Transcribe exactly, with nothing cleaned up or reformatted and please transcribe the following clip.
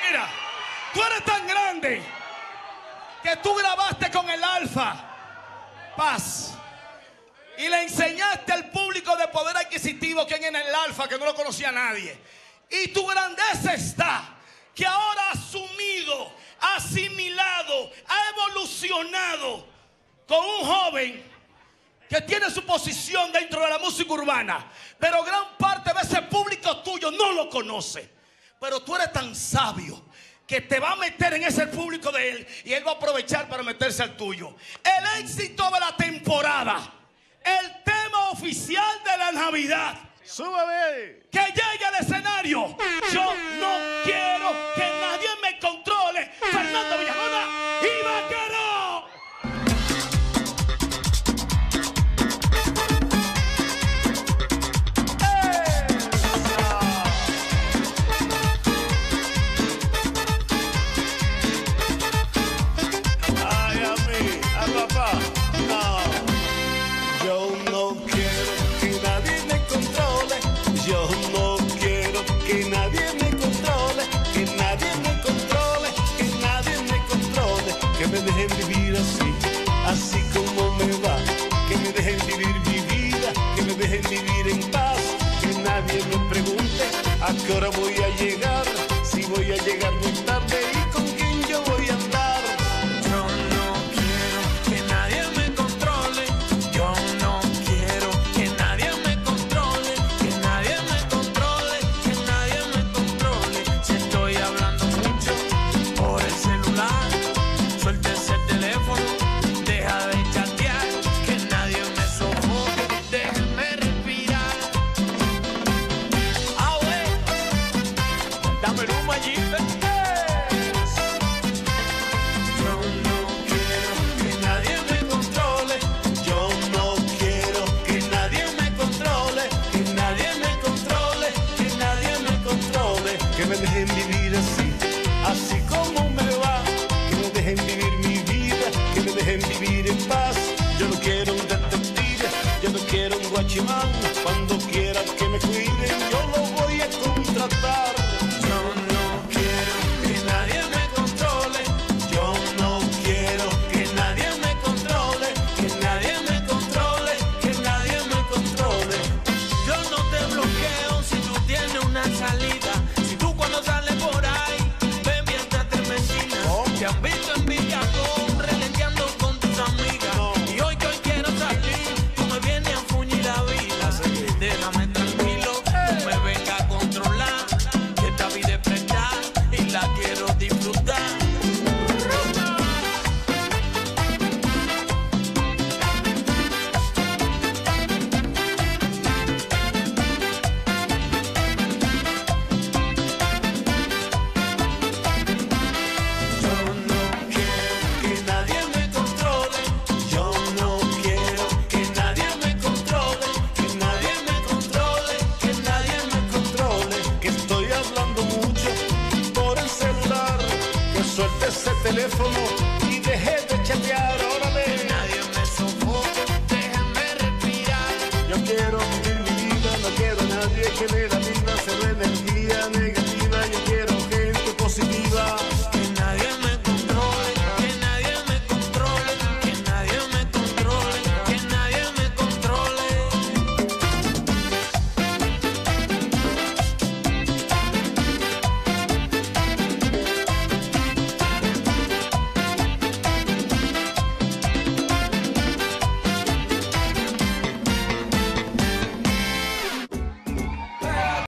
Mira, tú eres tan grande que tú grabaste con el Alfa Paz y le enseñaste al público de poder adquisitivo quién era el Alfa, que no lo conocía nadie. Y tu grandeza está que ahora ha asumido, ha asimilado, ha evolucionado con un joven que tiene su posición dentro de la música urbana, pero gran parte de ese público tuyo no lo conoce. Pero tú eres tan sabio que te va a meter en ese público de él y él va a aprovechar para meterse al tuyo. El éxito de la temporada, el tema oficial de la Navidad. ¡Súbeme! Que llegue al escenario. Yo no quiero que nadie me controle. Fernando Villalona y Vaquero. Vivir así, así como me va, que me dejen vivir mi vida, que me dejen vivir en paz, que nadie me pregunte a qué hora voy a llegar, si voy a llegar muy tarde y con quién yo voy a andar. Yo no quiero que nadie me controle, yo no quiero que nadie me controle, que nadie me controle, que nadie me controle. Si estoy hablando mucho por el celular, suéltese el teléfono, deja de chatear, que nadie me sofoque, déjenme respirar. Ah, bueno, dame el humo allí, ve. Yo no quiero que nadie me controle, yo no quiero que nadie me controle, que nadie me controle, que nadie me controle, que me dejen vivir así, así como me va, que me dejen vivir mi vida, que me dejen vivir en paz. Yo no quiero un detective, yo no quiero un guachimán, cuando quiera que me cuiden yo lo voy a contratar. Yo no quiero que nadie me controle, Yo no quiero que nadie me controle, que nadie me controle, que nadie me controle. Yo no te bloqueo si tú tienes una salida, si tú cuando sales por ahí ven mientras te vecinas, te han visto en Villacón relenteando con tus amigas, y hoy que hoy quiero salir, tú me vienes a fuñir la vida. Déjame tranquilo, no me vengas a controlar, que esta vida es prestada y la quiero disfrutar. Yo no quiero que nadie me controle, yo no quiero que nadie me controle, que nadie me controle, que nadie me controle, que estoy hablando mucho por el celular, que suelte ese teléfono y deje de chatear.